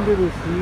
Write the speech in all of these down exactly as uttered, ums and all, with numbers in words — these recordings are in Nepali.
conspiracy.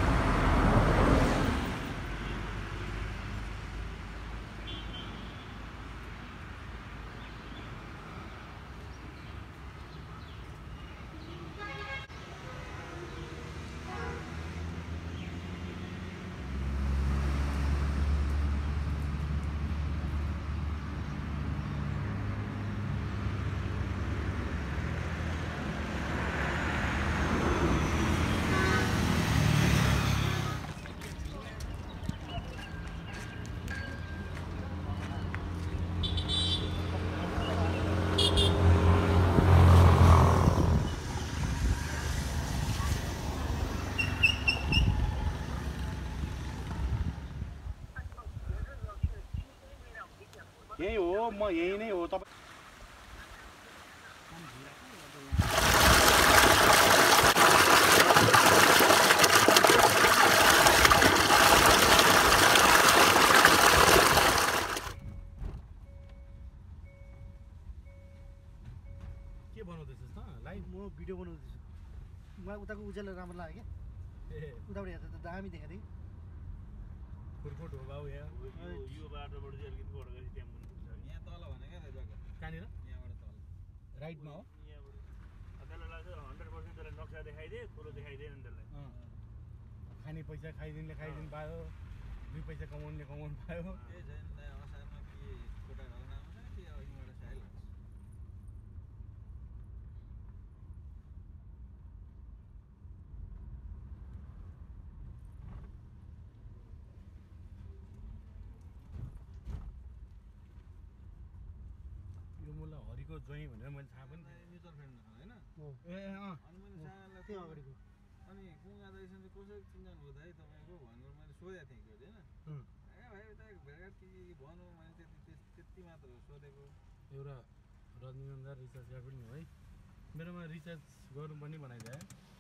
यही हो म यही नै हो तपाईं के बनाउँदैछस् त लाइभ म भिडियो बनाउँदैछु मलाई उताको उज्यालो राम्रो लाग्यो क्या ए उताबाट हेर्दा त दामी देखा थियो फुरफुट हो बाउ यहाँ यो यो बाटोबाट चाहिँ अलिकति बढ गरी त्यहाँ पनि पुग्छ यहाँ तल भने क्या जग्गा कहाँनिर यहाँबाट तल राइटमा हो यहाँबाट त्यसलाई लाग्छ हन्ड्रेड पर्सेन्ट त्यसलाई नक्सा देखाइदिए कुरो देखाइदिएन त्यसलाई खाने पैसा खाइदिनेले खाइदिनु पायो दुई पैसा कमाउनेले कमाउनु पायो केही छैन असारमा के कोटा घाउन आउँछ कि अब यहीँबाट साइल हाल्छ यो मलाई हरिको ज्वाइँ भनेर मैले थाहा पनि म्युचुअल फन्ड होइन ए अँ अनि मैले सानलाई त्यो अगाडिको अनि कुङ्गा दाइसँग चाहिँ कसरी चिन्जान हो दाइ तपाईँको भनेर मैले सोधेको थिएँ कि होइन ए भाइ उता भेटघाट के के भनौँ मैले त्यति त्यति मात्र हो सोधेको एउटा रजनीगन्धा रिचार्ज कार्ड पनि हो है मेरोमा रिचार्ज गर्नु पनि बनाइदिए